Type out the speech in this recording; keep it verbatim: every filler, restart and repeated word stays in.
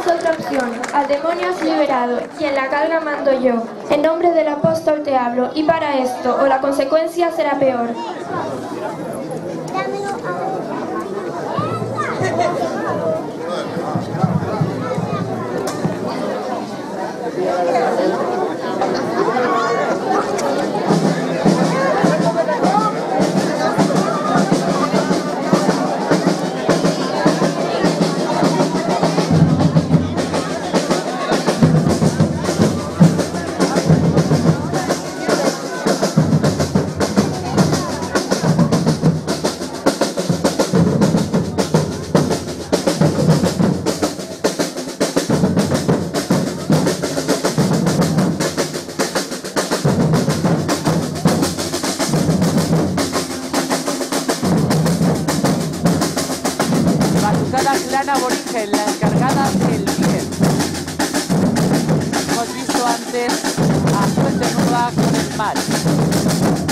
otra opción. Al demonio has liberado, y en la carga mando yo. En nombre del apóstol te hablo, y para esto, o la consecuencia será peor. Clan aborigen, la encargada del bien. Hemos visto antes a Fuente Nueva con el mal.